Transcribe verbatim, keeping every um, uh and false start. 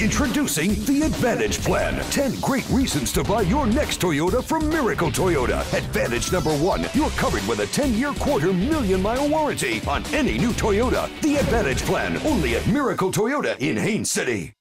Introducing the Advantage Plan. ten great reasons to buy your next Toyota from Miracle Toyota. Advantage number one, you're covered with a ten-year quarter million mile warranty on any new Toyota. The Advantage Plan, only at Miracle Toyota in Haines City.